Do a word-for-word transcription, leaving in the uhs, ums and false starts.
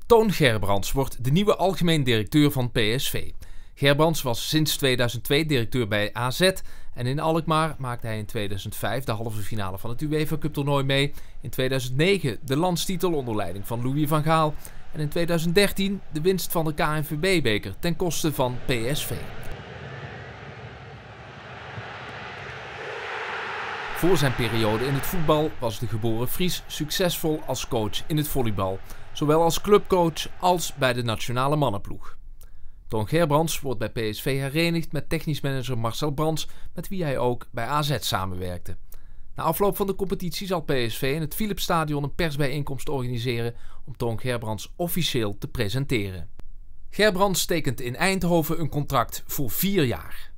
Toon Gerbrands wordt de nieuwe algemeen directeur van P S V. Gerbrands was sinds tweeduizend twee directeur bij A Z en in Alkmaar maakte hij in tweeduizend vijf de halve finale van het UEFA Cup toernooi mee. In tweeduizend negen de landstitel onder leiding van Louis van Gaal. En in tweeduizend dertien de winst van de K N V B-beker ten koste van P S V. Voor zijn periode in het voetbal was de geboren Fries succesvol als coach in het volleybal, zowel als clubcoach als bij de nationale mannenploeg. Toon Gerbrands wordt bij P S V herenigd met technisch manager Marcel Brands, met wie hij ook bij A Z samenwerkte. Na afloop van de competitie zal P S V in het Philipsstadion een persbijeenkomst organiseren om Toon Gerbrands officieel te presenteren. Gerbrands tekent in Eindhoven een contract voor vier jaar.